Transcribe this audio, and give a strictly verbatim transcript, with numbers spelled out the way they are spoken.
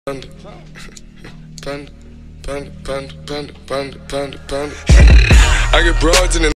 Panda, panda, panda, panda, panda, panda, panda, panda. I get broads in the